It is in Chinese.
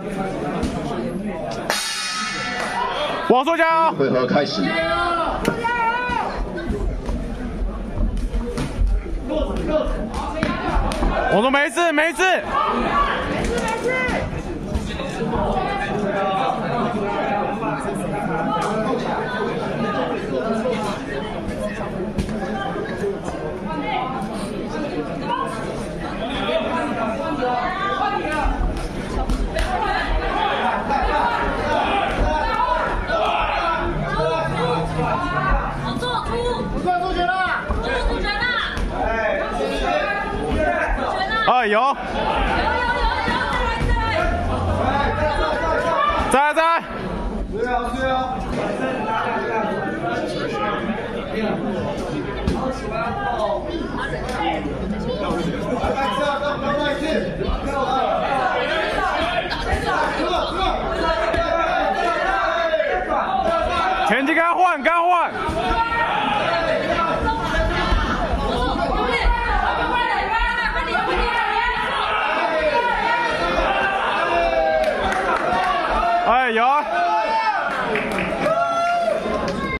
王硕加油！ 回合开始。 我说没事没事。哎有，再来再来， 对啊对啊。 前期跟他换，跟他换。哎有。